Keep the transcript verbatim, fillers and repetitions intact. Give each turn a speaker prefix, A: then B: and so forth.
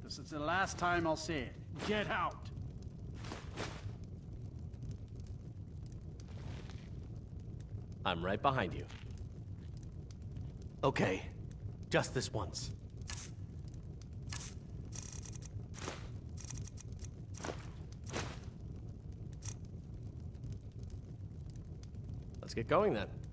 A: This is the last time I'll say it. Get out!
B: I'm right behind you. Okay, just this once. Let's get going then.